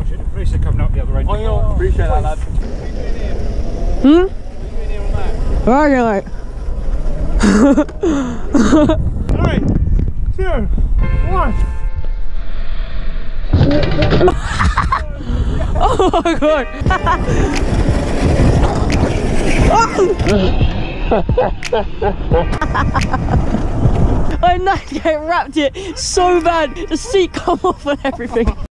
The police are coming up the other end. Oh, yeah, appreciate that, lad. Hmm? Right. 3, 2, 1. Oh my god! I know, I wrapped it so bad, the seat come off and everything.